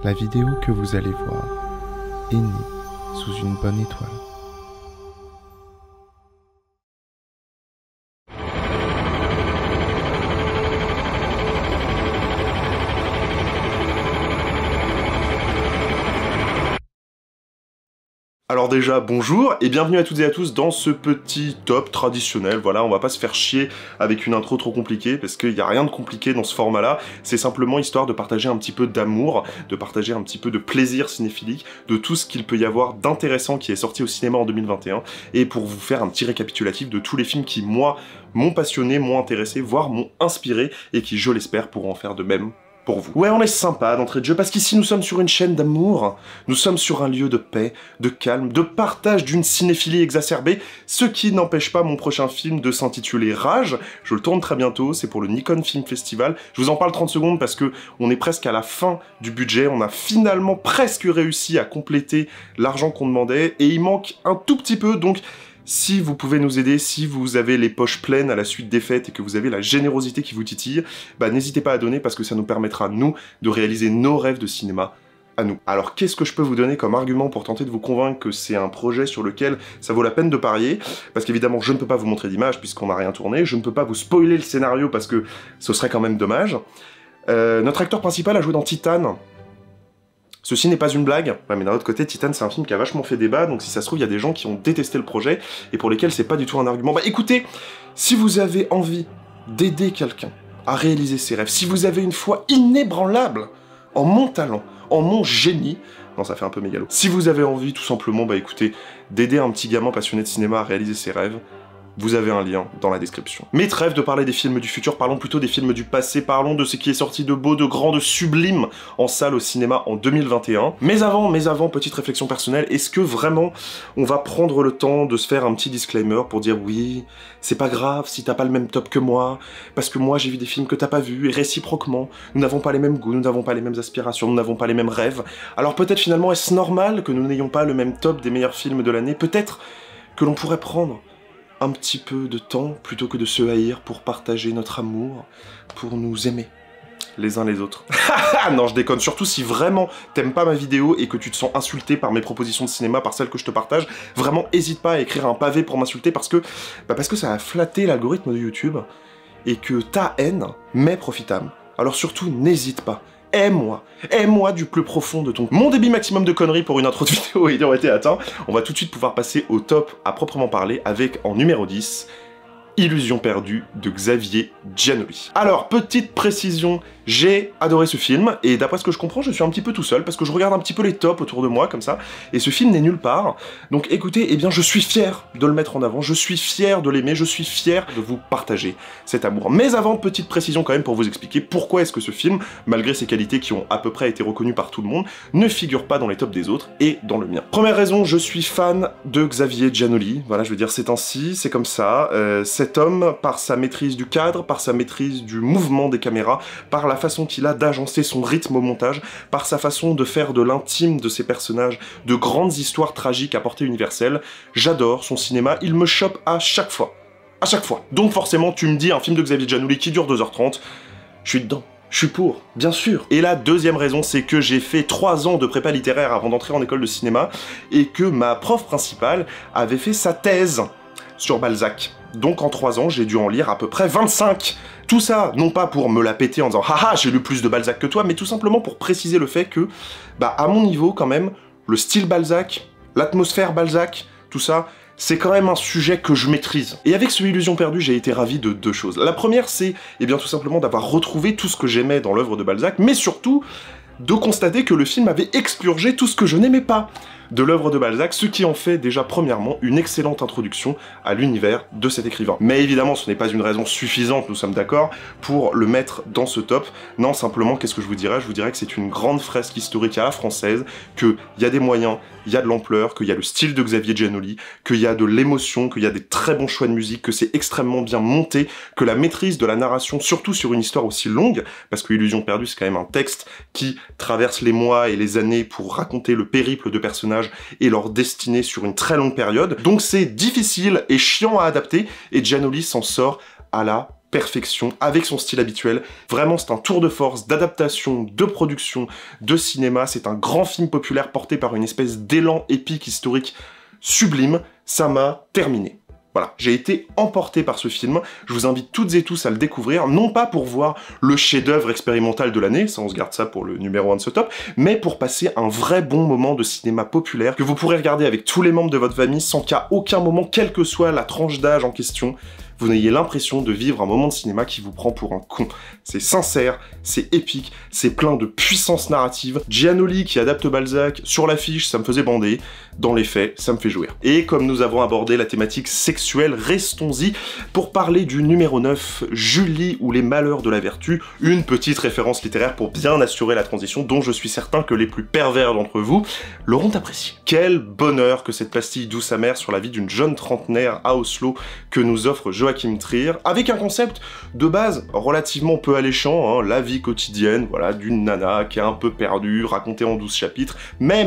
La vidéo que vous allez voir est née sous une bonne étoile. Alors déjà, bonjour et bienvenue à toutes et à tous dans ce petit top traditionnel. Voilà, on va pas se faire chier avec une intro trop compliquée parce qu'il n'y a rien de compliqué dans ce format-là. C'est simplement histoire de partager un petit peu d'amour, de partager un petit peu de plaisir cinéphilique, de tout ce qu'il peut y avoir d'intéressant qui est sorti au cinéma en 2021 et pour vous faire un petit récapitulatif de tous les films qui, moi, m'ont passionné, m'ont intéressé, voire m'ont inspiré et qui, je l'espère, pourront en faire de même pour vous. Ouais, on est sympa d'entrée de jeu parce qu'ici nous sommes sur une chaîne d'amour, nous sommes sur un lieu de paix, de calme, de partage d'une cinéphilie exacerbée, ce qui n'empêche pas mon prochain film de s'intituler Rage. Je le tourne très bientôt, c'est pour le Nikon Film Festival. Je vous en parle 30 secondes parce que on est presque à la fin du budget, on a finalement presque réussi à compléter l'argent qu'on demandait et il manque un tout petit peu, donc si vous pouvez nous aider, si vous avez les poches pleines à la suite des fêtes et que vous avez la générosité qui vous titille, bah n'hésitez pas à donner parce que ça nous permettra, nous, de réaliser nos rêves de cinéma à nous. Alors qu'est-ce que je peux vous donner comme argument pour tenter de vous convaincre que c'est un projet sur lequel ça vaut la peine de parier? Parce qu'évidemment, je ne peux pas vous montrer d'image puisqu'on n'a rien tourné, je ne peux pas vous spoiler le scénario parce que ce serait quand même dommage. Notre acteur principal a joué dans Titane. Ceci n'est pas une blague, ouais, mais d'un autre côté, Titane c'est un film qui a vachement fait débat, donc si ça se trouve, il y a des gens qui ont détesté le projet, et pour lesquels c'est pas du tout un argument. Bah écoutez, si vous avez envie d'aider quelqu'un à réaliser ses rêves, si vous avez une foi inébranlable en mon talent, en mon génie, non ça fait un peu mégalo, si vous avez envie tout simplement, bah écoutez, d'aider un petit gamin passionné de cinéma à réaliser ses rêves, vous avez un lien dans la description. Mais trêve de parler des films du futur, parlons plutôt des films du passé, parlons de ce qui est sorti de beau, de grand, de sublime en salle au cinéma en 2021. Mais avant, petite réflexion personnelle, est-ce que vraiment on va prendre le temps de se faire un petit disclaimer pour dire oui, c'est pas grave si t'as pas le même top que moi, parce que moi j'ai vu des films que t'as pas vus, et réciproquement, nous n'avons pas les mêmes goûts, nous n'avons pas les mêmes aspirations, nous n'avons pas les mêmes rêves. Alors peut-être finalement est-ce normal que nous n'ayons pas le même top des meilleurs films de l'année? Peut-être que l'on pourrait prendre un petit peu de temps, plutôt que de se haïr, pour partager notre amour, pour nous aimer les uns les autres. Non, je déconne. Surtout si vraiment t'aimes pas ma vidéo et que tu te sens insulté par mes propositions de cinéma, par celles que je te partage, vraiment hésite pas à écrire un pavé pour m'insulter parce que ça a flatté l'algorithme de YouTube et que ta haine m'est profitable. Alors surtout, n'hésite pas. Aime-moi du plus profond de ton... Mon débit maximum de conneries pour une intro de vidéo ayant été atteint, on va tout de suite pouvoir passer au top à proprement parler avec, en numéro 10, Illusion perdue de Xavier Giannoli. Alors, petite précision, j'ai adoré ce film, et d'après ce que je comprends, je suis un petit peu tout seul, parce que je regarde un petit peu les tops autour de moi, comme ça, et ce film n'est nulle part. Donc écoutez, eh bien je suis fier de le mettre en avant, je suis fier de l'aimer, je suis fier de vous partager cet amour. Mais avant, petite précision quand même pour vous expliquer pourquoi est-ce que ce film, malgré ses qualités qui ont à peu près été reconnues par tout le monde, ne figure pas dans les tops des autres, et dans le mien. Première raison, je suis fan de Xavier Giannoli, voilà, je veux dire, c'est ainsi, c'est comme ça, cet homme, par sa maîtrise du cadre, par sa maîtrise du mouvement des caméras, par la façon qu'il a d'agencer son rythme au montage, par sa façon de faire de l'intime de ses personnages de grandes histoires tragiques à portée universelle, j'adore son cinéma, il me chope à chaque fois. À chaque fois. Donc forcément, tu me dis un film de Xavier Giannoli qui dure 2h30, je suis dedans. Je suis pour, bien sûr. Et la deuxième raison, c'est que j'ai fait 3 ans de prépa littéraire avant d'entrer en école de cinéma, et que ma prof principale avait fait sa thèse sur Balzac. Donc en 3 ans, j'ai dû en lire à peu près 25. Tout ça, non pas pour me la péter en disant « Haha, j'ai lu plus de Balzac que toi », mais tout simplement pour préciser le fait que, à mon niveau quand même, le style Balzac, l'atmosphère Balzac, tout ça, c'est quand même un sujet que je maîtrise. Et avec ce Illusion perdue, j'ai été ravi de 2 choses. La première, c'est, eh bien tout simplement d'avoir retrouvé tout ce que j'aimais dans l'œuvre de Balzac, mais surtout, de constater que le film avait expurgé tout ce que je n'aimais pas de l'œuvre de Balzac, ce qui en fait déjà premièrement une excellente introduction à l'univers de cet écrivain. Mais évidemment, ce n'est pas une raison suffisante, nous sommes d'accord, pour le mettre dans ce top. Non, simplement, qu'est-ce que je vous dirais? Je vous dirais que c'est une grande fresque historique à la française, qu'il y a des moyens, il y a de l'ampleur, qu'il y a le style de Xavier Giannoli, qu'il y a de l'émotion, qu'il y a des très bons choix de musique, que c'est extrêmement bien monté, que la maîtrise de la narration, surtout sur une histoire aussi longue, parce que Illusion perdue, c'est quand même un texte qui traverse les mois et les années pour raconter le périple de personnages et leur destinée sur une très longue période. Donc c'est difficile et chiant à adapter, et Giannoli s'en sort à la perfection, avec son style habituel. Vraiment, c'est un tour de force d'adaptation, de production, de cinéma. C'est un grand film populaire porté par une espèce d'élan épique historique sublime. Ça m'a terminé. Voilà, j'ai été emporté par ce film, je vous invite toutes et tous à le découvrir, non pas pour voir le chef-d'œuvre expérimental de l'année, ça on se garde ça pour le numéro 1 de ce top, mais pour passer un vrai bon moment de cinéma populaire que vous pourrez regarder avec tous les membres de votre famille sans qu'à aucun moment, quelle que soit la tranche d'âge en question, vous n'ayez l'impression de vivre un moment de cinéma qui vous prend pour un con. C'est sincère, c'est épique, c'est plein de puissance narrative. Giannoli qui adapte Balzac, sur l'affiche, ça me faisait bander. Dans les faits, ça me fait jouir. Et comme nous avons abordé la thématique sexuelle, restons-y pour parler du numéro 9, Julie ou les malheurs de la vertu, une petite référence littéraire pour bien assurer la transition dont je suis certain que les plus pervers d'entre vous l'auront apprécié. Quel bonheur que cette pastille douce amère sur la vie d'une jeune trentenaire à Oslo que nous offre Joachim Trier, avec un concept de base relativement peu alléchant, hein, la vie quotidienne, voilà, d'une nana qui est un peu perdue, racontée en 12 chapitres, mais,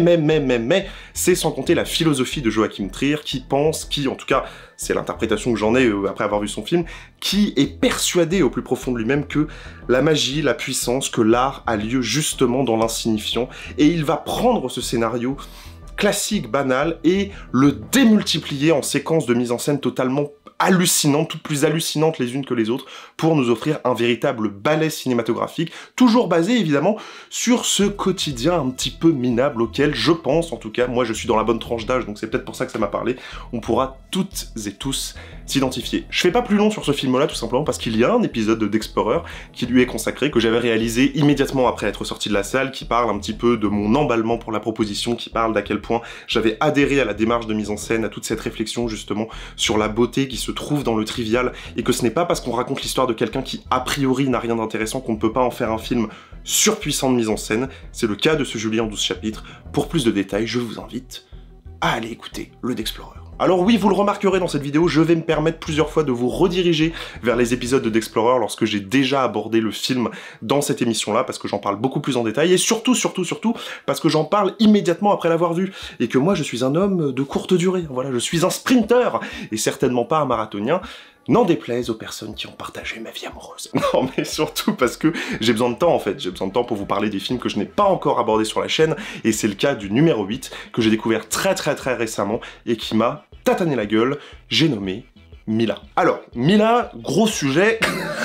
c'est sans compter la philosophie de Joachim Trier qui pense, qui en tout cas, c'est l'interprétation que j'en ai après avoir vu son film, qui est persuadé au plus profond de lui-même que la magie, la puissance, que l'art a lieu justement dans l'insignifiant, et il va prendre ce scénario classique, banal, et le démultiplier en séquences de mise en scène totalement hallucinantes, toutes plus hallucinantes les unes que les autres, pour nous offrir un véritable ballet cinématographique, toujours basé évidemment sur ce quotidien un petit peu minable auquel je pense, en tout cas, moi je suis dans la bonne tranche d'âge, donc c'est peut-être pour ça que ça m'a parlé, on pourra toutes et tous s'identifier. Je fais pas plus long sur ce film-là, tout simplement parce qu'il y a un épisode d'Explorer qui lui est consacré, que j'avais réalisé immédiatement après être sorti de la salle, qui parle un petit peu de mon emballement pour la proposition, qui parle d'à quel point j'avais adhéré à la démarche de mise en scène, à toute cette réflexion justement sur la beauté qui se trouve dans le trivial, et que ce n'est pas parce qu'on raconte l'histoire de quelqu'un qui a priori n'a rien d'intéressant qu'on ne peut pas en faire un film surpuissant de mise en scène. C'est le cas de ce Julie en 12 chapitres. Pour plus de détails, je vous invite à aller écouter le d'Explorer. Alors oui, vous le remarquerez dans cette vidéo, je vais me permettre plusieurs fois de vous rediriger vers les épisodes de d'Explorer lorsque j'ai déjà abordé le film dans cette émission-là, parce que j'en parle beaucoup plus en détail, et surtout, parce que j'en parle immédiatement après l'avoir vu, et que moi je suis un homme de courte durée, voilà, je suis un sprinter, et certainement pas un marathonien, n'en déplaise aux personnes qui ont partagé ma vie amoureuse. Non, mais surtout parce que j'ai besoin de temps, en fait. J'ai besoin de temps pour vous parler des films que je n'ai pas encore abordés sur la chaîne, et c'est le cas du numéro 8, que j'ai découvert très récemment, et qui m'a tatané la gueule. J'ai nommé Mila. Alors, Mila, gros sujet,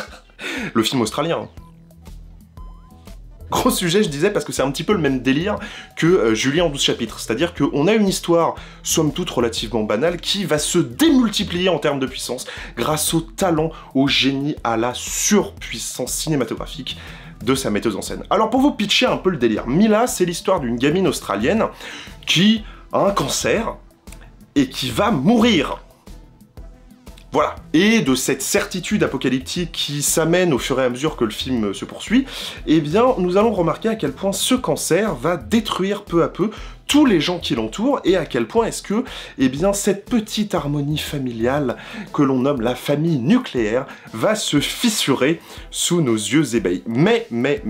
le film australien. Gros sujet, je disais, parce que c'est un petit peu le même délire que Julie en 12 chapitres. C'est-à-dire qu'on a une histoire, somme toute, relativement banale, qui va se démultiplier en termes de puissance grâce au talent, au génie, à la surpuissance cinématographique de sa metteuse en scène. Alors, pour vous pitcher un peu le délire, Mila, c'est l'histoire d'une gamine australienne qui a un cancer et qui va mourir. Voilà. Et de cette certitude apocalyptique qui s'amène au fur et à mesure que le film se poursuit, eh bien, nous allons remarquer à quel point ce cancer va détruire peu à peu tous les gens qui l'entourent, et à quel point est-ce que, eh bien, cette petite harmonie familiale que l'on nomme la famille nucléaire va se fissurer sous nos yeux ébahis. Mais,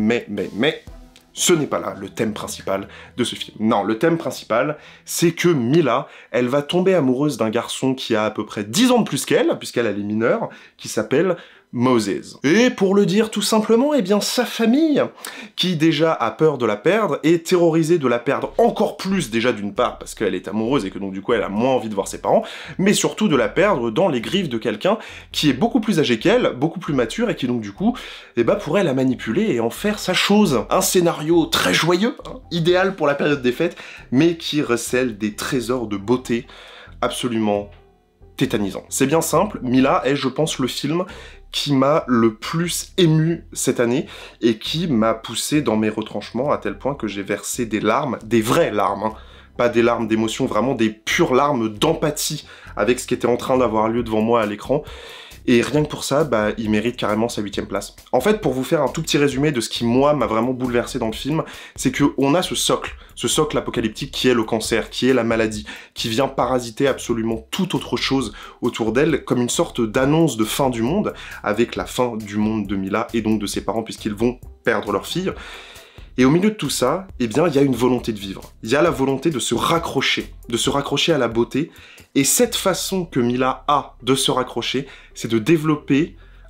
ce n'est pas là le thème principal de ce film. Non, le thème principal, c'est que Mila, elle va tomber amoureuse d'un garçon qui a à peu près 10 ans de plus qu'elle, puisqu'elle est mineure, qui s'appelle Moses. Et pour le dire tout simplement, eh bien sa famille, qui déjà a peur de la perdre, est terrorisée de la perdre encore plus déjà d'une part parce qu'elle est amoureuse et que donc du coup elle a moins envie de voir ses parents, mais surtout de la perdre dans les griffes de quelqu'un qui est beaucoup plus âgé qu'elle, beaucoup plus mature et qui donc du coup, eh ben pourrait la manipuler et en faire sa chose. Un scénario très joyeux, hein, idéal pour la période des fêtes, mais qui recèle des trésors de beauté absolument tétanisants. C'est bien simple, Mila est, je pense, le film qui m'a le plus ému cette année et qui m'a poussé dans mes retranchements à tel point que j'ai versé des larmes, des vraies larmes, hein, pas des larmes d'émotion, vraiment des pures larmes d'empathie avec ce qui était en train d'avoir lieu devant moi à l'écran. Et rien que pour ça, bah, il mérite carrément sa 8e place. En fait, pour vous faire un tout petit résumé de ce qui, moi, m'a vraiment bouleversé dans le film, c'est qu'on a ce socle apocalyptique qui est le cancer, qui est la maladie, qui vient parasiter absolument toute autre chose autour d'elle, comme une sorte d'annonce de fin du monde, avec la fin du monde de Mila, et donc de ses parents, puisqu'ils vont perdre leur fille. Et au milieu de tout ça, eh bien, il y a une volonté de vivre. Il y a la volonté de se raccrocher à la beauté. Et cette façon que Mila a de se raccrocher, c'est de développer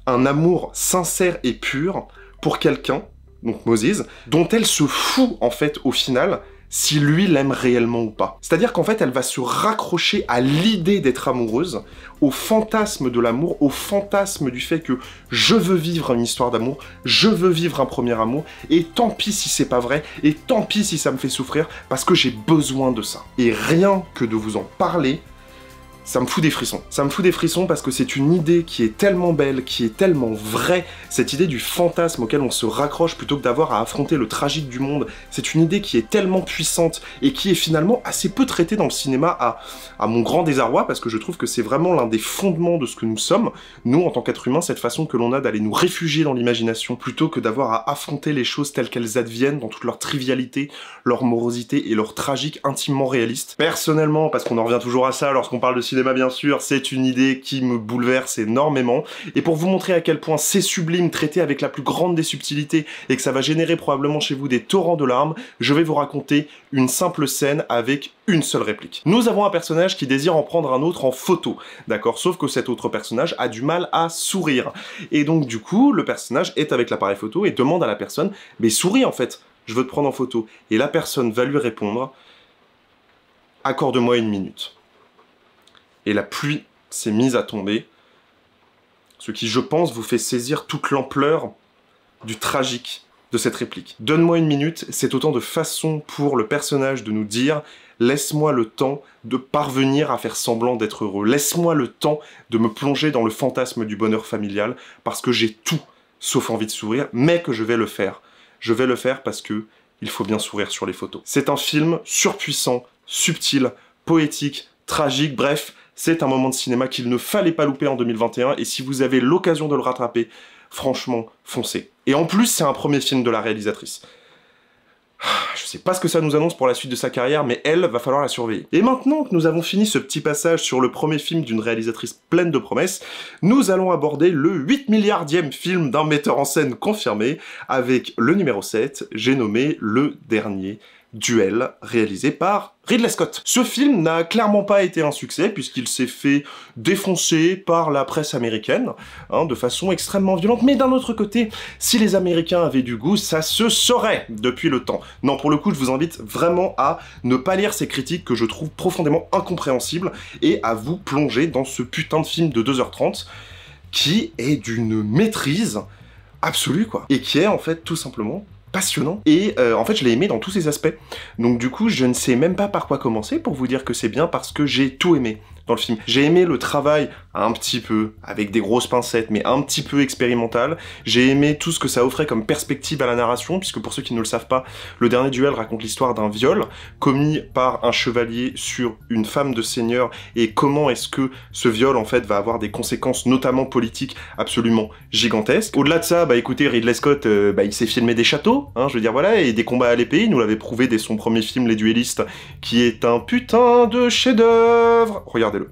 un amour sincère et pur pour quelqu'un, donc Moses, dont elle se fout en fait au final si lui l'aime réellement ou pas. C'est-à-dire qu'en fait, elle va se raccrocher à l'idée d'être amoureuse, au fantasme de l'amour, au fantasme du fait que je veux vivre une histoire d'amour, je veux vivre un premier amour, et tant pis si c'est pas vrai, et tant pis si ça me fait souffrir, parce que j'ai besoin de ça. Et rien que de vous en parler, ça me fout des frissons. Ça me fout des frissons parce que c'est une idée qui est tellement belle, qui est tellement vraie, cette idée du fantasme auquel on se raccroche plutôt que d'avoir à affronter le tragique du monde. C'est une idée qui est tellement puissante et qui est finalement assez peu traitée dans le cinéma à mon grand désarroi, parce que je trouve que c'est vraiment l'un des fondements de ce que nous sommes, nous en tant qu'êtres humains, cette façon que l'on a d'aller nous réfugier dans l'imagination plutôt que d'avoir à affronter les choses telles qu'elles adviennent dans toute leur trivialité, leur morosité et leur tragique intimement réaliste. Personnellement, parce qu'on en revient toujours à ça lorsqu'on parle de cinéma bien sûr, c'est une idée qui me bouleverse énormément, et pour vous montrer à quel point c'est sublime, traité avec la plus grande des subtilités, et que ça va générer probablement chez vous des torrents de larmes, je vais vous raconter une simple scène avec une seule réplique. Nous avons un personnage qui désire en prendre un autre en photo, d'accord? Sauf que cet autre personnage a du mal à sourire, et donc du coup, le personnage est avec l'appareil photo et demande à la personne « mais souris en fait, je veux te prendre en photo », et la personne va lui répondre « accorde-moi 1 minute ». Et la pluie s'est mise à tomber, ce qui, je pense, vous fait saisir toute l'ampleur du tragique de cette réplique. Donne-moi 1 minute, c'est autant de façons pour le personnage de nous dire « laisse-moi le temps de parvenir à faire semblant d'être heureux, laisse-moi le temps de me plonger dans le fantasme du bonheur familial, parce que j'ai tout, sauf envie de sourire, mais que je vais le faire. Je vais le faire parce que il faut bien sourire sur les photos. » C'est un film surpuissant, subtil, poétique, tragique, bref, c'est un moment de cinéma qu'il ne fallait pas louper en 2021, et si vous avez l'occasion de le rattraper, franchement, foncez. Et en plus, c'est un premier film de la réalisatrice. Je sais pas ce que ça nous annonce pour la suite de sa carrière, mais elle, va falloir la surveiller. Et maintenant que nous avons fini ce petit passage sur le premier film d'une réalisatrice pleine de promesses, nous allons aborder le 8 milliardième film d'un metteur en scène confirmé, avec le numéro 7, j'ai nommé Le Dernier Duel, réalisé par Ridley Scott. Ce film n'a clairement pas été un succès, puisqu'il s'est fait défoncer par la presse américaine, de façon extrêmement violente, mais d'un autre côté, si les Américains avaient du goût, ça se saurait depuis le temps. Non, pour le coup, je vous invite vraiment à ne pas lire ces critiques que je trouve profondément incompréhensibles, et à vous plonger dans ce putain de film de 2h30, qui est d'une maîtrise absolue, quoi. Et qui est, en fait, tout simplement passionnant, et en fait je l'ai aimé dans tous ses aspects, donc du coup je ne sais même pas par quoi commencer pour vous dire que c'est bien, parce que j'ai tout aimé dans le film. J'ai aimé le travail un petit peu, avec des grosses pincettes, mais un petit peu expérimental. J'ai aimé tout ce que ça offrait comme perspective à la narration, puisque pour ceux qui ne le savent pas, Le Dernier Duel raconte l'histoire d'un viol commis par un chevalier sur une femme de seigneur, et comment est-ce que ce viol en fait va avoir des conséquences, notamment politiques, absolument gigantesques. Au-delà de ça, bah écoutez, Ridley Scott, il s'est filmé des châteaux, je veux dire voilà, et des combats à l'épée, il nous l'avait prouvé dès son premier film Les Duellistes, qui est un putain de chef-d'œuvre. Regardez-le.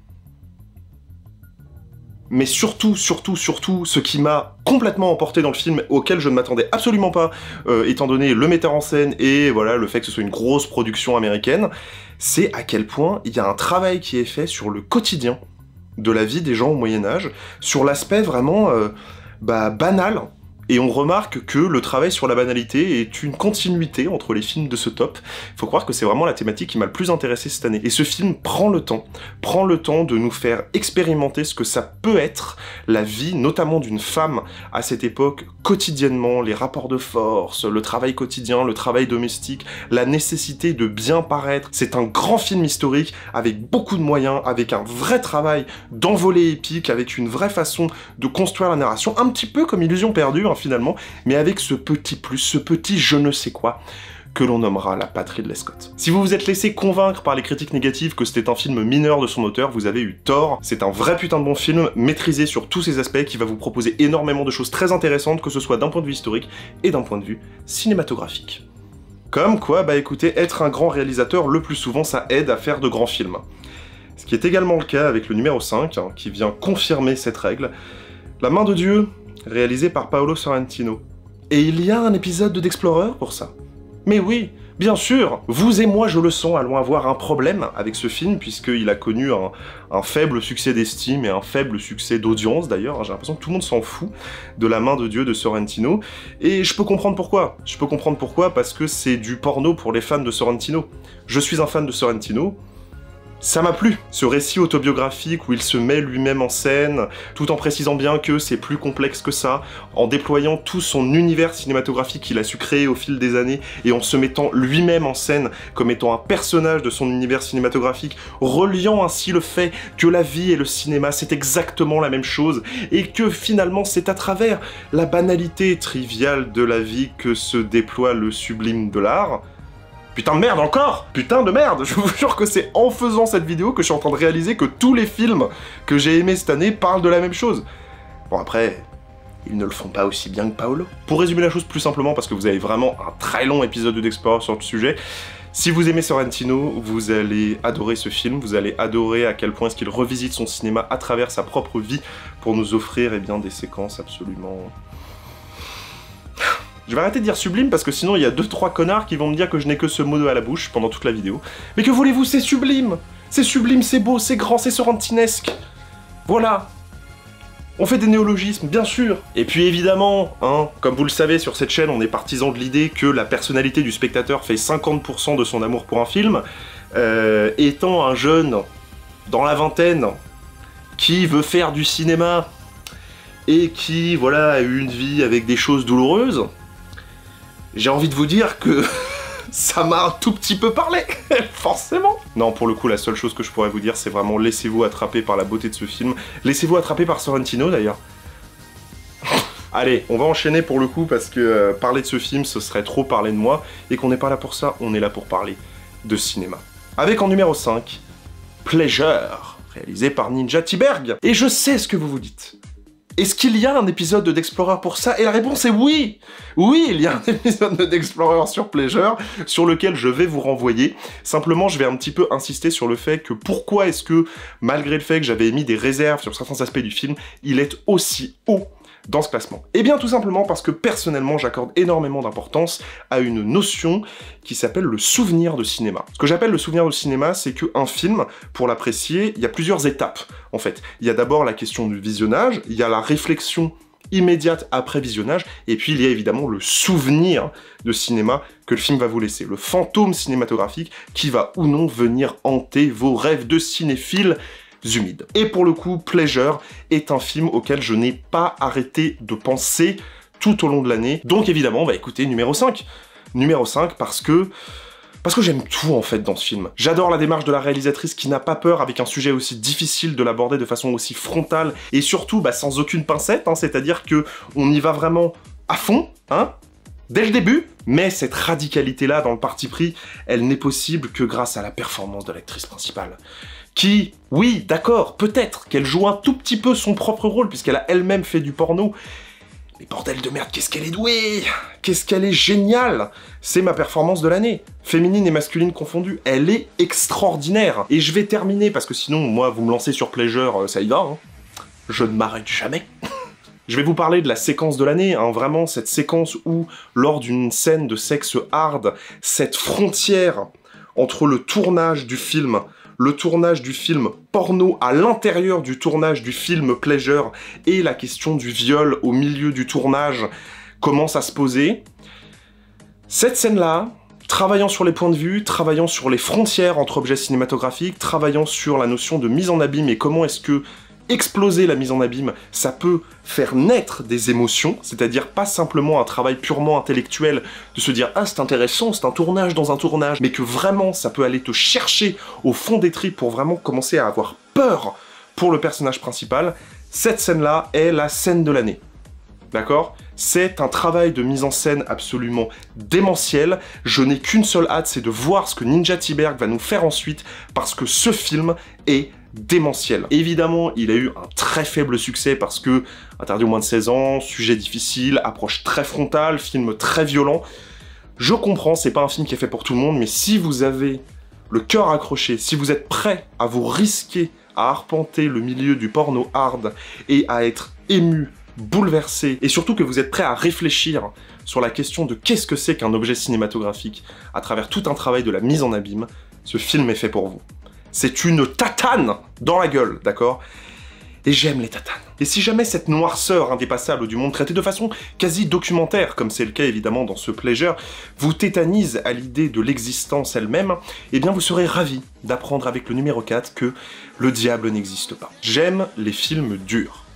Mais surtout, ce qui m'a complètement emporté dans le film, auquel je ne m'attendais absolument pas, étant donné le metteur en scène et voilà le fait que ce soit une grosse production américaine, c'est à quel point il y a un travail qui est fait sur le quotidien de la vie des gens au Moyen-Âge, sur l'aspect vraiment banal. Et on remarque que le travail sur la banalité est une continuité entre les films de ce top. Faut croire que c'est vraiment la thématique qui m'a le plus intéressé cette année. Et ce film prend le temps de nous faire expérimenter ce que ça peut être, la vie, notamment d'une femme à cette époque, quotidiennement, les rapports de force, le travail quotidien, le travail domestique, la nécessité de bien paraître. C'est un grand film historique, avec beaucoup de moyens, avec un vrai travail d'envolée épique, avec une vraie façon de construire la narration, un petit peu comme Illusion perdue, finalement, mais avec ce petit plus, ce petit je ne sais quoi, que l'on nommera la patrie de Ridley Scott. Si vous vous êtes laissé convaincre par les critiques négatives que c'était un film mineur de son auteur, vous avez eu tort. C'est un vrai putain de bon film, maîtrisé sur tous ses aspects, qui va vous proposer énormément de choses très intéressantes, que ce soit d'un point de vue historique et d'un point de vue cinématographique. Comme quoi, écoutez, être un grand réalisateur, le plus souvent, ça aide à faire de grands films. Ce qui est également le cas avec le numéro 5, qui vient confirmer cette règle, La Main de Dieu, réalisé par Paolo Sorrentino. Et il y a un épisode de d'Explorer pour ça. Mais oui, bien sûr, vous et moi, je le sens, allons avoir un problème avec ce film, puisqu'il a connu un faible succès d'estime et un faible succès d'audience, d'ailleurs. J'ai l'impression que tout le monde s'en fout de La main de Dieu de Sorrentino, et je peux comprendre pourquoi. Je peux comprendre pourquoi, parce que c'est du porno pour les fans de Sorrentino. Je suis un fan de Sorrentino, ça m'a plu, ce récit autobiographique où il se met lui-même en scène, tout en précisant bien que c'est plus complexe que ça, en déployant tout son univers cinématographique qu'il a su créer au fil des années, et en se mettant lui-même en scène comme étant un personnage de son univers cinématographique, reliant ainsi le fait que la vie et le cinéma c'est exactement la même chose, et que finalement c'est à travers la banalité triviale de la vie que se déploie le sublime de l'art. Putain de merde encore! Putain de merde! Je vous jure que c'est en faisant cette vidéo que je suis en train de réaliser que tous les films que j'ai aimés cette année parlent de la même chose. Bon après, ils ne le font pas aussi bien que Paolo. Pour résumer la chose plus simplement, parce que vous avez vraiment un très long épisode d'Explorer sur le sujet, si vous aimez Sorrentino, vous allez adorer ce film, vous allez adorer à quel point est-ce qu'il revisite son cinéma à travers sa propre vie pour nous offrir bien, des séquences absolument... Je vais arrêter de dire sublime parce que sinon il y a 2-3 connards qui vont me dire que je n'ai que ce mot à la bouche pendant toute la vidéo. Mais que voulez-vous, c'est sublime! C'est sublime, c'est beau, c'est grand, c'est sorrentinesque! Voilà! On fait des néologismes, bien sûr! Et puis évidemment, hein, comme vous le savez sur cette chaîne, on est partisan de l'idée que la personnalité du spectateur fait 50% de son amour pour un film. Étant un jeune dans la vingtaine qui veut faire du cinéma et qui, voilà, a eu une vie avec des choses douloureuses, j'ai envie de vous dire que ça m'a un tout petit peu parlé, forcément. Non, pour le coup, la seule chose que je pourrais vous dire, c'est vraiment laissez-vous attraper par la beauté de ce film. Laissez-vous attraper par Sorrentino, d'ailleurs. Allez, on va enchaîner pour le coup, parce que parler de ce film, ce serait trop parler de moi, et qu'on n'est pas là pour ça, on est là pour parler de cinéma. Avec en numéro 5, Pleasure, réalisé par Ninja Thyberg. Et je sais ce que vous vous dites. Est-ce qu'il y a un épisode de d'Explorer pour ça? Et la réponse est oui! Oui, il y a un épisode de d'Explorer sur Pleasure, sur lequel je vais vous renvoyer. Simplement, je vais un petit peu insister sur le fait que pourquoi est-ce que, malgré le fait que j'avais émis des réserves sur certains aspects du film, il est aussi haut dans ce classement. Eh bien tout simplement parce que personnellement j'accorde énormément d'importance à une notion qui s'appelle le souvenir de cinéma. Ce que j'appelle le souvenir de cinéma, c'est qu'un film, pour l'apprécier, il y a plusieurs étapes en fait. Il y a d'abord la question du visionnage, il y a la réflexion immédiate après visionnage, et puis il y a évidemment le souvenir de cinéma que le film va vous laisser, le fantôme cinématographique qui va ou non venir hanter vos rêves de cinéphiles humides. Et pour le coup, Pleasure est un film auquel je n'ai pas arrêté de penser tout au long de l'année. Donc évidemment, on va écouter numéro 5. Numéro 5 parce que j'aime tout en fait dans ce film. J'adore la démarche de la réalisatrice qui n'a pas peur avec un sujet aussi difficile de l'aborder de façon aussi frontale et surtout sans aucune pincette, hein, c'est-à-dire que on y va vraiment à fond, hein, dès le début. Mais cette radicalité-là dans le parti pris, elle n'est possible que grâce à la performance de l'actrice principale. Qui, oui, d'accord, peut-être qu'elle joue un tout petit peu son propre rôle, puisqu'elle a elle-même fait du porno. Mais bordel de merde, qu'est-ce qu'elle est douée! Qu'est-ce qu'elle est géniale! C'est ma performance de l'année. Féminine et masculine confondues. Elle est extraordinaire. Et je vais terminer, parce que sinon, moi, vous me lancez sur Pleasure, ça y va, hein. Je ne m'arrête jamais. Je vais vous parler de la séquence de l'année, hein, vraiment cette séquence où, lors d'une scène de sexe hard, cette frontière entre le tournage du film porno à l'intérieur du tournage du film Pleasure et la question du viol au milieu du tournage commence à se poser. Cette scène-là, travaillant sur les points de vue, travaillant sur les frontières entre objets cinématographiques, travaillant sur la notion de mise en abîme et comment est-ce que exploser la mise en abîme, ça peut faire naître des émotions, c'est-à-dire pas simplement un travail purement intellectuel de se dire « Ah, c'est intéressant, c'est un tournage dans un tournage », mais que vraiment ça peut aller te chercher au fond des tripes pour vraiment commencer à avoir peur pour le personnage principal. Cette scène-là est la scène de l'année. D'accord? C'est un travail de mise en scène absolument démentiel. Je n'ai qu'une seule hâte, c'est de voir ce que Ninja Thyberg va nous faire ensuite, parce que ce film est démentiel. Évidemment, il a eu un très faible succès parce que interdit aux moins de 16 ans, sujet difficile, approche très frontale, film très violent. Je comprends, c'est pas un film qui est fait pour tout le monde, mais si vous avez le cœur accroché, si vous êtes prêt à vous risquer à arpenter le milieu du porno hard et à être ému bouleversé, et surtout que vous êtes prêt à réfléchir sur la question de qu'est-ce que c'est qu'un objet cinématographique à travers tout un travail de la mise en abîme, ce film est fait pour vous. C'est une tatane dans la gueule, d'accord? Et j'aime les tatanes. Et si jamais cette noirceur indépassable du monde traité de façon quasi documentaire, comme c'est le cas évidemment dans ce Pleasure, vous tétanise à l'idée de l'existence elle-même, eh bien vous serez ravis d'apprendre avec le numéro 4 que le diable n'existe pas. J'aime les films durs.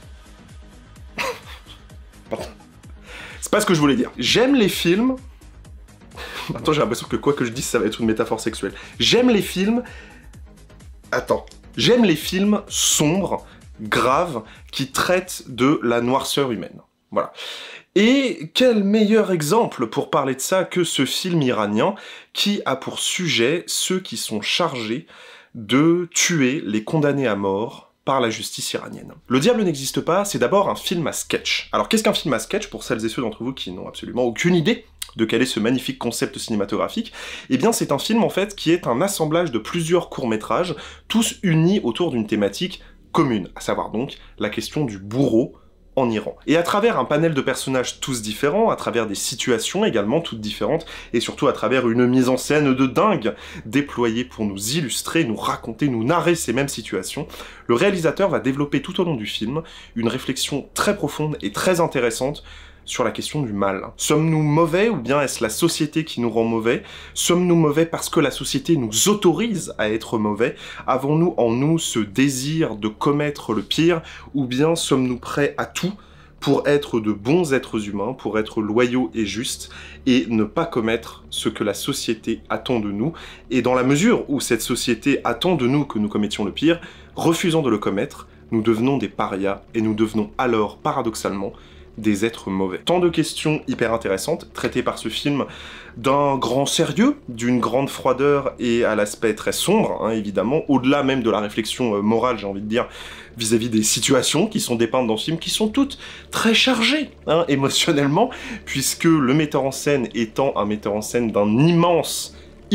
C'est pas ce que je voulais dire. J'aime les films... Attends, j'ai l'impression que quoi que je dise, ça va être une métaphore sexuelle. J'aime les films... Attends. J'aime les films sombres, graves, qui traitent de la noirceur humaine. Voilà. Et quel meilleur exemple pour parler de ça que ce film iranien qui a pour sujet ceux qui sont chargés de tuer les condamnés à mort par la justice iranienne. Le diable n'existe pas, c'est d'abord un film à sketch. Alors qu'est-ce qu'un film à sketch pour celles et ceux d'entre vous qui n'ont absolument aucune idée de quel est ce magnifique concept cinématographique? Eh bien c'est un film en fait qui est un assemblage de plusieurs courts-métrages, tous unis autour d'une thématique commune, à savoir donc la question du bourreau en Iran. Et à travers un panel de personnages tous différents, à travers des situations également toutes différentes, et surtout à travers une mise en scène de dingue, déployée pour nous illustrer, nous raconter, nous narrer ces mêmes situations, le réalisateur va développer tout au long du film une réflexion très profonde et très intéressante sur la question du mal. Sommes-nous mauvais ou bien est-ce la société qui nous rend mauvais? Sommes-nous mauvais parce que la société nous autorise à être mauvais? Avons-nous en nous ce désir de commettre le pire? Ou bien sommes-nous prêts à tout pour être de bons êtres humains, pour être loyaux et justes, et ne pas commettre ce que la société attend de nous? Et dans la mesure où cette société attend de nous que nous commettions le pire, refusant de le commettre, nous devenons des parias, et nous devenons alors, paradoxalement, des êtres mauvais. Tant de questions hyper intéressantes, traitées par ce film d'un grand sérieux, d'une grande froideur et à l'aspect très sombre, hein, évidemment, au-delà même de la réflexion morale, j'ai envie de dire, vis-à-vis des situations qui sont dépeintes dans ce film, qui sont toutes très chargées, hein, émotionnellement, puisque le metteur en scène étant un metteur en scène d'un immense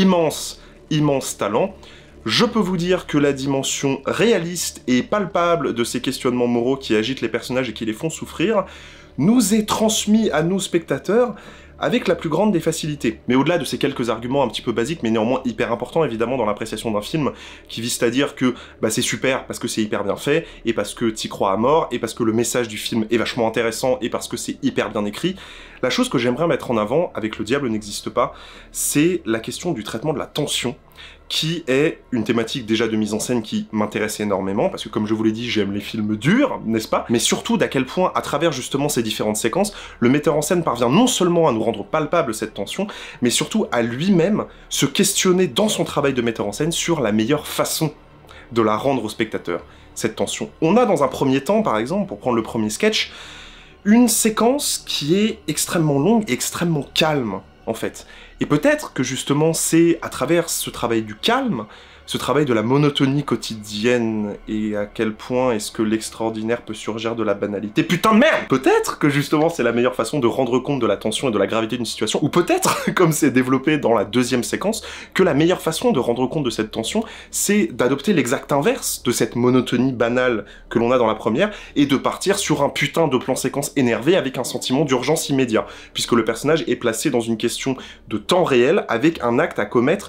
talent, je peux vous dire que la dimension réaliste et palpable de ces questionnements moraux qui agitent les personnages et qui les font souffrir nous est transmis à nous spectateurs avec la plus grande des facilités. Mais au-delà de ces quelques arguments un petit peu basiques, mais néanmoins hyper importants évidemment dans l'appréciation d'un film, qui vise à dire que bah, c'est super parce que c'est hyper bien fait, et parce que t'y crois à mort, et parce que le message du film est vachement intéressant, et parce que c'est hyper bien écrit, la chose que j'aimerais mettre en avant avec Le Diable n'existe pas, c'est la question du traitement de la tension, qui est une thématique déjà de mise en scène qui m'intéresse énormément, parce que comme je vous l'ai dit, j'aime les films durs, n'est-ce pas? Mais surtout d'à quel point, à travers justement ces différentes séquences, le metteur en scène parvient non seulement à nous rendre palpable cette tension, mais surtout à lui-même se questionner dans son travail de metteur en scène sur la meilleure façon de la rendre au spectateur, cette tension. On a dans un premier temps, par exemple, pour prendre le premier sketch, une séquence qui est extrêmement longue et extrêmement calme, en fait. Et peut-être que justement c'est à travers ce travail du calme, ce travail de la monotonie quotidienne, et à quel point est-ce que l'extraordinaire peut surgir de la banalité. Putain de merde! Peut-être que justement c'est la meilleure façon de rendre compte de la tension et de la gravité d'une situation, ou peut-être, comme c'est développé dans la deuxième séquence, que la meilleure façon de rendre compte de cette tension, c'est d'adopter l'exact inverse de cette monotonie banale que l'on a dans la première, et de partir sur un putain de plan séquence énervé avec un sentiment d'urgence immédiat, puisque le personnage est placé dans une question de temps réel avec un acte à commettre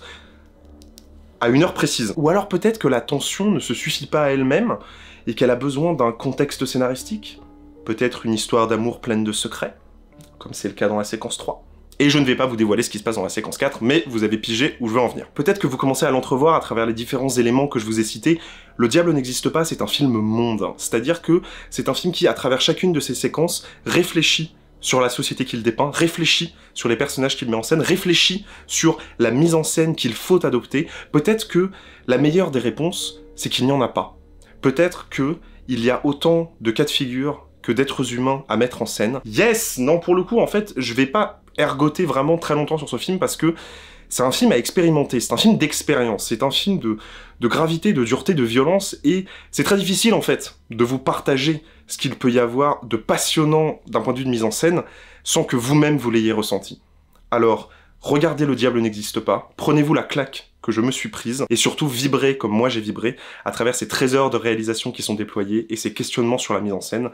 à une heure précise. Ou alors peut-être que la tension ne se suffit pas à elle-même, et qu'elle a besoin d'un contexte scénaristique. Peut-être une histoire d'amour pleine de secrets, comme c'est le cas dans la séquence 3. Et je ne vais pas vous dévoiler ce qui se passe dans la séquence 4, mais vous avez pigé où je veux en venir. Peut-être que vous commencez à l'entrevoir à travers les différents éléments que je vous ai cités. Le Diable n'existe pas, c'est un film mondain. C'est-à-dire que c'est un film qui, à travers chacune de ces séquences, réfléchit sur la société qu'il dépeint, réfléchit sur les personnages qu'il met en scène, réfléchit sur la mise en scène qu'il faut adopter. Peut-être que la meilleure des réponses, c'est qu'il n'y en a pas. Peut-être que il y a autant de cas de figure que d'êtres humains à mettre en scène. Yes! Non, pour le coup, en fait, je vais pas ergoter vraiment très longtemps sur ce film parce que c'est un film à expérimenter, c'est un film d'expérience, c'est un film de gravité, de dureté, de violence, et c'est très difficile en fait de vous partager ce qu'il peut y avoir de passionnant d'un point de vue de mise en scène sans que vous-même vous l'ayez ressenti. Alors, regardez Le Diable n'existe pas, prenez-vous la claque que je me suis prise, et surtout vibrez comme moi j'ai vibré à travers ces trésors de réalisation qui sont déployés et ces questionnements sur la mise en scène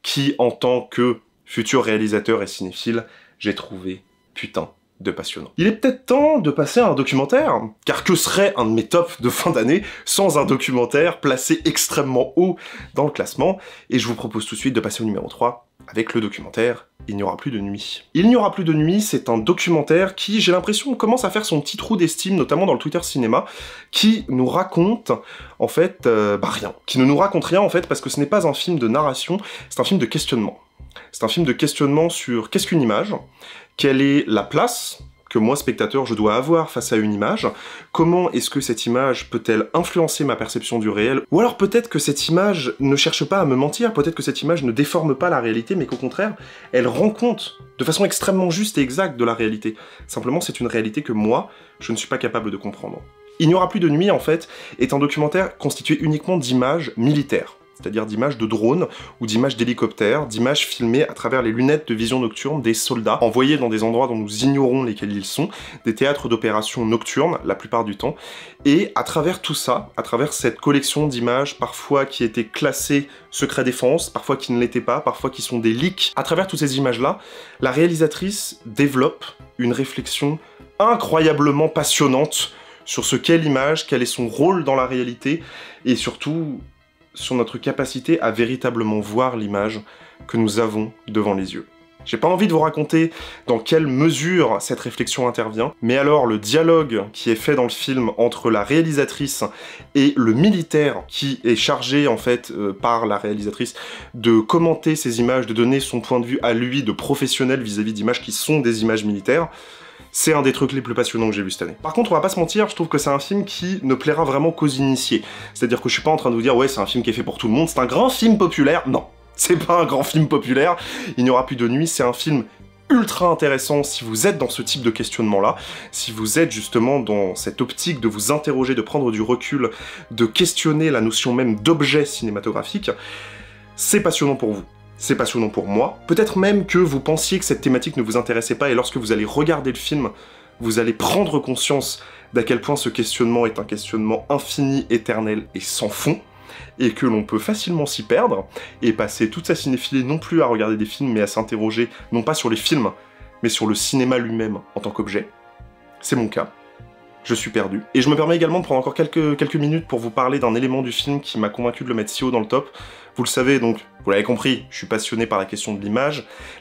qui, en tant que futur réalisateur et cinéphile, j'ai trouvé putain de passionnant. Il est peut-être temps de passer à un documentaire, car que serait un de mes tops de fin d'année sans un documentaire placé extrêmement haut dans le classement, et je vous propose tout de suite de passer au numéro 3 avec le documentaire « Il n'y aura plus de nuit ». Il n'y aura plus de nuit, c'est un documentaire qui, j'ai l'impression, commence à faire son petit trou d'estime, notamment dans le Twitter cinéma, qui nous raconte, en fait, rien. Qui ne nous raconte rien, en fait, parce que ce n'est pas un film de narration, c'est un film de questionnement. C'est un film de questionnement sur qu'est-ce qu'une image, quelle est la place que moi, spectateur, je dois avoir face à une image, comment est-ce que cette image peut-elle influencer ma perception du réel, ou alors peut-être que cette image ne cherche pas à me mentir, peut-être que cette image ne déforme pas la réalité, mais qu'au contraire, elle rend compte de façon extrêmement juste et exacte de la réalité. Simplement, c'est une réalité que moi, je ne suis pas capable de comprendre. Il n'y aura plus de nuit, en fait, est un documentaire constitué uniquement d'images militaires. C'est-à-dire d'images de drones ou d'images d'hélicoptères, d'images filmées à travers les lunettes de vision nocturne des soldats, envoyés dans des endroits dont nous ignorons lesquels ils sont, des théâtres d'opérations nocturnes, la plupart du temps, et à travers tout ça, à travers cette collection d'images, parfois qui étaient classées secret défense, parfois qui ne l'étaient pas, parfois qui sont des leaks, à travers toutes ces images-là, la réalisatrice développe une réflexion incroyablement passionnante sur ce qu'est l'image, quel est son rôle dans la réalité, et surtout sur notre capacité à véritablement voir l'image que nous avons devant les yeux. J'ai pas envie de vous raconter dans quelle mesure cette réflexion intervient, mais alors le dialogue qui est fait dans le film entre la réalisatrice et le militaire qui est chargé en fait par la réalisatrice de commenter ces images, de donner son point de vue à lui de professionnel vis-à-vis d'images qui sont des images militaires, c'est un des trucs les plus passionnants que j'ai vu cette année. Par contre, on va pas se mentir, je trouve que c'est un film qui ne plaira vraiment qu'aux initiés. C'est-à-dire que je suis pas en train de vous dire « ouais, c'est un film qui est fait pour tout le monde, c'est un grand film populaire ». Non, c'est pas un grand film populaire, Il n'y aura plus de nuit, c'est un film ultra intéressant si vous êtes dans ce type de questionnement-là, si vous êtes justement dans cette optique de vous interroger, de prendre du recul, de questionner la notion même d'objet cinématographique, c'est passionnant pour vous. C'est passionnant pour moi. Peut-être même que vous pensiez que cette thématique ne vous intéressait pas, et lorsque vous allez regarder le film, vous allez prendre conscience d'à quel point ce questionnement est un questionnement infini, éternel et sans fond, et que l'on peut facilement s'y perdre, et passer toute sa cinéphilie non plus à regarder des films, mais à s'interroger, non pas sur les films, mais sur le cinéma lui-même en tant qu'objet. C'est mon cas. Je suis perdu. Et je me permets également de prendre encore quelques minutes pour vous parler d'un élément du film qui m'a convaincu de le mettre si haut dans le top. Vous le savez donc, vous l'avez compris, je suis passionné par la question de l'image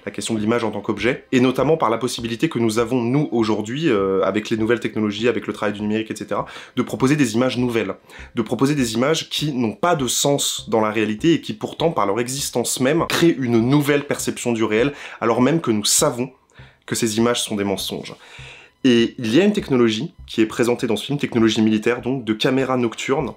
en tant qu'objet, et notamment par la possibilité que nous avons, nous, aujourd'hui, avec les nouvelles technologies, avec le travail du numérique, etc., de proposer des images nouvelles, de proposer des images qui n'ont pas de sens dans la réalité et qui pourtant, par leur existence même, créent une nouvelle perception du réel, alors même que nous savons que ces images sont des mensonges. Et il y a une technologie qui est présentée dans ce film, technologie militaire donc, de caméra nocturne,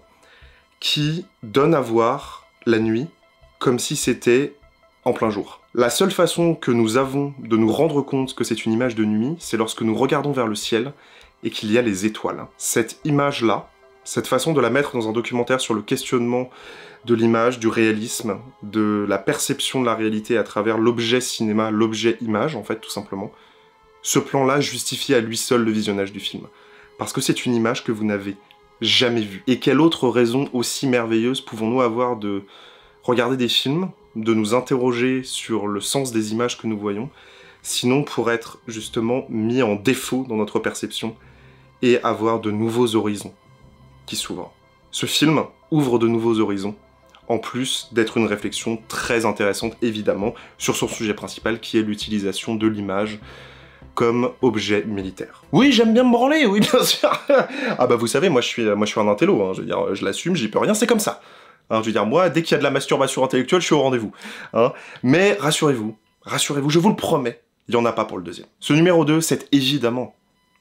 qui donne à voir la nuit comme si c'était en plein jour. La seule façon que nous avons de nous rendre compte que c'est une image de nuit, c'est lorsque nous regardons vers le ciel et qu'il y a les étoiles. Cette image-là, cette façon de la mettre dans un documentaire sur le questionnement de l'image, du réalisme, de la perception de la réalité à travers l'objet cinéma, l'objet image, en fait, tout simplement, ce plan-là justifie à lui seul le visionnage du film. Parce que c'est une image que vous n'avez jamais vue. Et quelle autre raison aussi merveilleuse pouvons-nous avoir de regarder des films, de nous interroger sur le sens des images que nous voyons, sinon pour être justement mis en défaut dans notre perception et avoir de nouveaux horizons qui s'ouvrent. Ce film ouvre de nouveaux horizons, en plus d'être une réflexion très intéressante, évidemment, sur son sujet principal, qui est l'utilisation de l'image comme objet militaire. Oui, j'aime bien me branler, oui, bien sûr. Ah bah vous savez, moi je suis un intello, hein, je veux dire, je l'assume, j'y peux rien, c'est comme ça. Hein, je veux dire, moi, dès qu'il y a de la masturbation intellectuelle, je suis au rendez-vous. Hein. Mais rassurez-vous, je vous le promets, il n'y en a pas pour le deuxième. Ce numéro 2, c'est évidemment,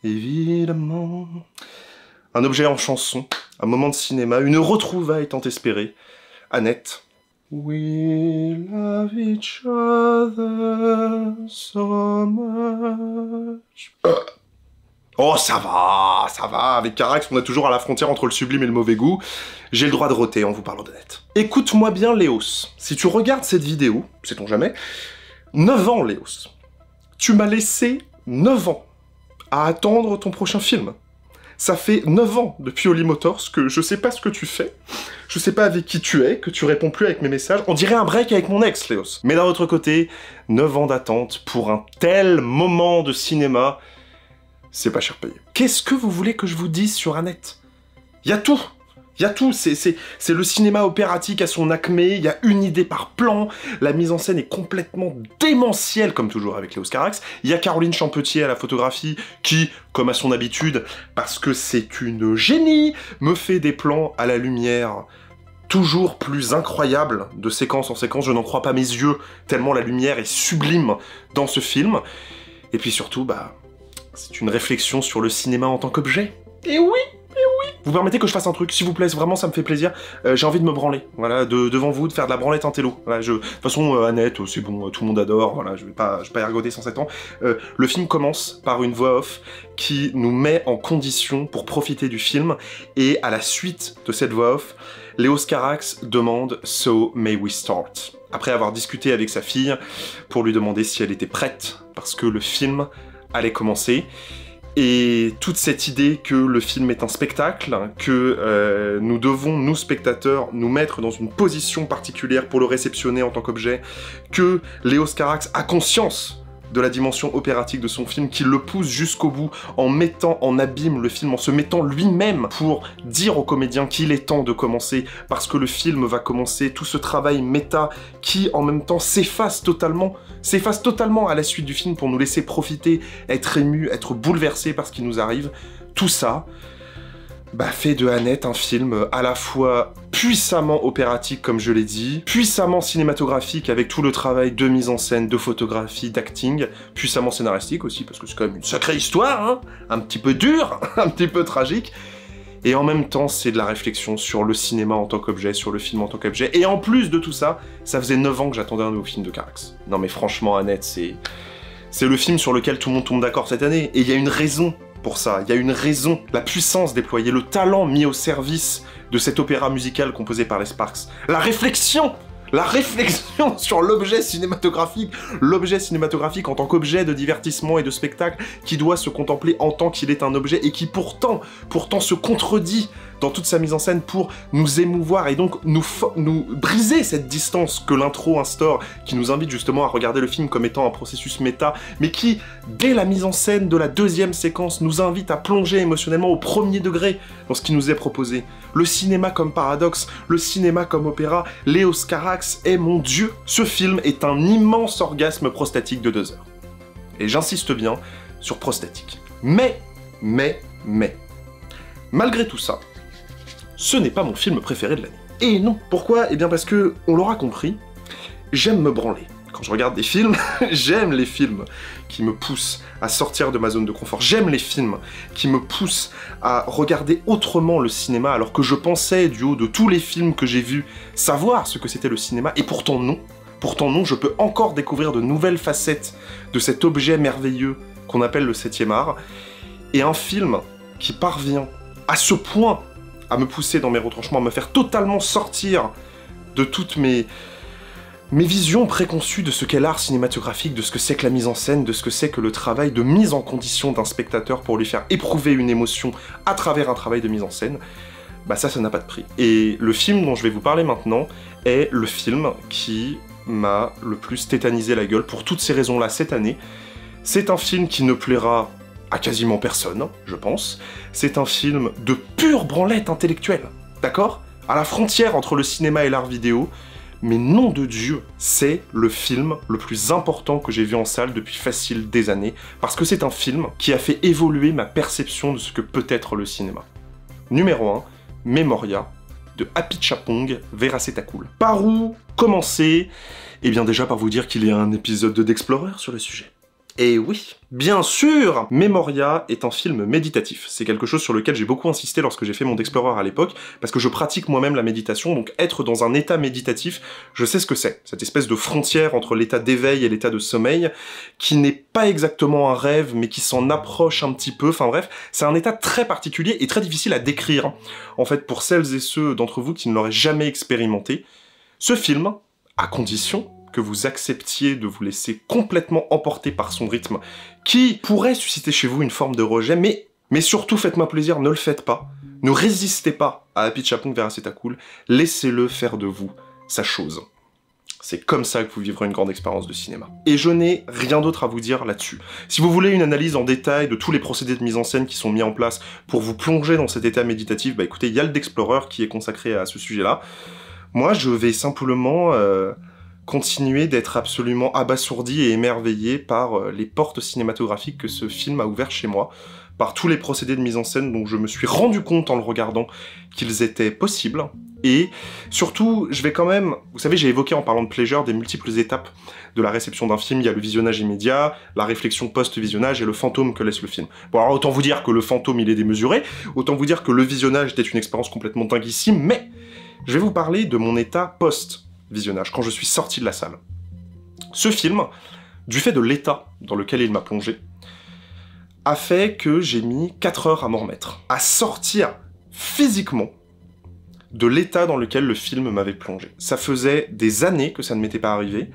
un objet en chanson, un moment de cinéma, une retrouvaille tant espérée. Annette. We love each other so much. Oh, ça va, avec Carax, on est toujours à la frontière entre le sublime et le mauvais goût. J'ai le droit de roter en vous parlant d'Annette. Écoute-moi bien, Léos. Si tu regardes cette vidéo, sait-on jamais, 9 ans, Léos. Tu m'as laissé 9 ans à attendre ton prochain film. Ça fait 9 ans depuis Holly Motors que je sais pas ce que tu fais, je sais pas avec qui tu es, que tu réponds plus avec mes messages. On dirait un break avec mon ex, Léos. Mais d'un autre côté, 9 ans d'attente pour un tel moment de cinéma, c'est pas cher payé. Qu'est-ce que vous voulez que je vous dise sur Annette? Y a tout! Il y a tout, c'est le cinéma opératique à son acmé, il y a une idée par plan, la mise en scène est complètement démentielle, comme toujours avec Léos Carax. Il y a Caroline Champetier à la photographie, qui, comme à son habitude, parce que c'est une génie, me fait des plans à la lumière toujours plus incroyables, de séquence en séquence, je n'en crois pas mes yeux, tellement la lumière est sublime dans ce film. Et puis surtout, bah, c'est une réflexion sur le cinéma en tant qu'objet. Et oui! Vous permettez que je fasse un truc, s'il vous plaît, vraiment ça me fait plaisir. J'ai envie de me branler, voilà, devant vous, de faire de la branlette intello. Voilà, de toute façon, Annette, c'est bon, tout le monde adore, voilà, je vais pas ergoter 107 ans. Le film commence par une voix off qui nous met en condition pour profiter du film, et à la suite de cette voix off, Léos Carax demande « So may we start ?» après avoir discuté avec sa fille pour lui demander si elle était prête, parce que le film allait commencer. Et toute cette idée que le film est un spectacle, que nous devons, nous spectateurs, nous mettre dans une position particulière pour le réceptionner en tant qu'objet, que Léos Carax a conscience de la dimension opératique de son film, qu'il le pousse jusqu'au bout en mettant en abîme le film, en se mettant lui-même pour dire aux comédiens qu'il est temps de commencer, parce que le film va commencer, tout ce travail méta qui en même temps s'efface totalement à la suite du film pour nous laisser profiter, être ému, être bouleversé par ce qui nous arrive. Tout ça fait de Annette un film à la fois puissamment opératique, comme je l'ai dit, puissamment cinématographique avec tout le travail de mise en scène, de photographie, d'acting, puissamment scénaristique aussi, parce que c'est quand même une sacrée histoire, hein, un petit peu dure, un petit peu tragique, et en même temps c'est de la réflexion sur le cinéma en tant qu'objet, sur le film en tant qu'objet, et en plus de tout ça, ça faisait 9 ans que j'attendais un nouveau film de Carax. Non mais franchement, Annette, c'est le film sur lequel tout le monde tombe d'accord cette année, et il y a une raison pour ça, il y a une raison, la puissance déployée, le talent mis au service de cet opéra musical composé par les Sparks, la réflexion sur l'objet cinématographique en tant qu'objet de divertissement et de spectacle qui doit se contempler en tant qu'il est un objet et qui pourtant se contredit dans toute sa mise en scène pour nous émouvoir et donc nous briser cette distance que l'intro instaure, qui nous invite justement à regarder le film comme étant un processus méta, mais qui, dès la mise en scène de la deuxième séquence, nous invite à plonger émotionnellement au premier degré dans ce qui nous est proposé. Le cinéma comme paradoxe, le cinéma comme opéra, Léos Carax est mon dieu. Ce film est un immense orgasme prostatique de 2 heures. Et j'insiste bien sur prostatique. Mais, malgré tout ça, ce n'est pas mon film préféré de l'année. Et non. Pourquoi? Eh bien parce que, on l'aura compris, j'aime me branler. Quand je regarde des films, j'aime les films qui me poussent à sortir de ma zone de confort. J'aime les films qui me poussent à regarder autrement le cinéma, alors que je pensais, du haut de tous les films que j'ai vus, savoir ce que c'était le cinéma, et pourtant non. Pourtant non, je peux encore découvrir de nouvelles facettes de cet objet merveilleux qu'on appelle le 7e art, et un film qui parvient à ce point à me pousser dans mes retranchements, à me faire totalement sortir de toutes mes visions préconçues de ce qu'est l'art cinématographique, de ce que c'est que la mise en scène, de ce que c'est que le travail de mise en condition d'un spectateur pour lui faire éprouver une émotion à travers un travail de mise en scène, ça n'a pas de prix. Et le film dont je vais vous parler maintenant est le film qui m'a le plus tétanisé la gueule pour toutes ces raisons-là cette année. C'est un film qui ne plaira à quasiment personne, je pense. C'est un film de pure branlette intellectuelle, d'accord? À la frontière entre le cinéma et l'art vidéo, mais nom de Dieu, c'est le film le plus important que j'ai vu en salle depuis facile des années, parce que c'est un film qui a fait évoluer ma perception de ce que peut être le cinéma. Numéro 1, Memoria, de Apichatpong Weerasethakul. Par où commencer? Eh bien déjà par vous dire qu'il y a un épisode de d'Explorer sur le sujet. Et oui, bien sûr, Memoria est un film méditatif. C'est quelque chose sur lequel j'ai beaucoup insisté lorsque j'ai fait mon Explorer à l'époque, parce que je pratique moi-même la méditation, donc être dans un état méditatif, je sais ce que c'est. Cette espèce de frontière entre l'état d'éveil et l'état de sommeil, qui n'est pas exactement un rêve, mais qui s'en approche un petit peu, enfin bref, c'est un état très particulier et très difficile à décrire. En fait, pour celles et ceux d'entre vous qui ne l'auraient jamais expérimenté, ce film, à condition que vous acceptiez de vous laisser complètement emporter par son rythme, qui pourrait susciter chez vous une forme de rejet, mais Mais surtout, faites-moi plaisir, ne le faites pas. Ne résistez pas à Apichatpong vers C'est cool. Laissez-le faire de vous sa chose. C'est comme ça que vous vivrez une grande expérience de cinéma. Et je n'ai rien d'autre à vous dire là-dessus. Si vous voulez une analyse en détail de tous les procédés de mise en scène qui sont mis en place pour vous plonger dans cet état méditatif, bah écoutez, il y a le d'Explorer qui est consacré à ce sujet-là. Moi, je vais simplement continuer d'être absolument abasourdi et émerveillé par les portes cinématographiques que ce film a ouvertes chez moi, par tous les procédés de mise en scène dont je me suis rendu compte en le regardant qu'ils étaient possibles. Et surtout, je vais quand même... Vous savez, j'ai évoqué en parlant de Pleasure des multiples étapes de la réception d'un film. Il y a le visionnage immédiat, la réflexion post-visionnage et le fantôme que laisse le film. Bon, alors autant vous dire que le fantôme, il est démesuré, autant vous dire que le visionnage était une expérience complètement dinguissime, mais je vais vous parler de mon état post-visionnage, quand je suis sorti de la salle. Ce film, du fait de l'état dans lequel il m'a plongé, a fait que j'ai mis 4 heures à m'en remettre, à sortir physiquement de l'état dans lequel le film m'avait plongé. Ça faisait des années que ça ne m'était pas arrivé,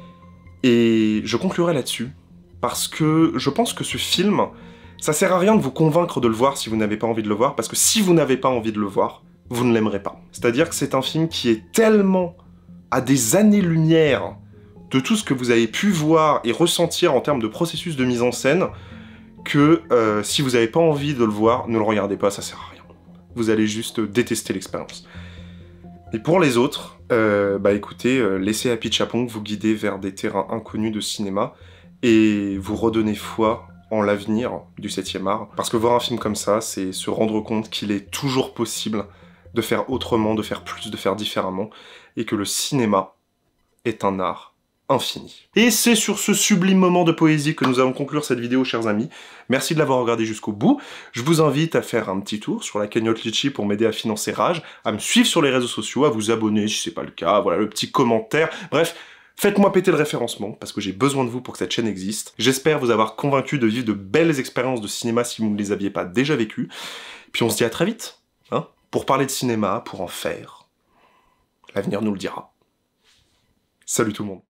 et je conclurai là-dessus, parce que je pense que ce film, ça sert à rien de vous convaincre de le voir si vous n'avez pas envie de le voir, parce que si vous n'avez pas envie de le voir, vous ne l'aimerez pas. C'est-à-dire que c'est un film qui est tellement à des années-lumière de tout ce que vous avez pu voir et ressentir en termes de processus de mise en scène, que si vous n'avez pas envie de le voir, ne le regardez pas, ça sert à rien. Vous allez juste détester l'expérience. Et pour les autres, bah écoutez, laissez Apichatpong vous guider vers des terrains inconnus de cinéma et vous redonner foi en l'avenir du 7e art. Parce que voir un film comme ça, c'est se rendre compte qu'il est toujours possible de faire autrement, de faire plus, de faire différemment, et que le cinéma est un art infini. Et c'est sur ce sublime moment de poésie que nous allons conclure cette vidéo, chers amis. Merci de l'avoir regardé jusqu'au bout. Je vous invite à faire un petit tour sur la cagnotte Litchi pour m'aider à financer Rage, à me suivre sur les réseaux sociaux, à vous abonner si c'est pas le cas, voilà, le petit commentaire, bref, faites-moi péter le référencement, parce que j'ai besoin de vous pour que cette chaîne existe. J'espère vous avoir convaincu de vivre de belles expériences de cinéma si vous ne les aviez pas déjà vécues. Puis on se dit à très vite, hein, pour parler de cinéma, pour en faire. L'avenir nous le dira. Salut tout le monde.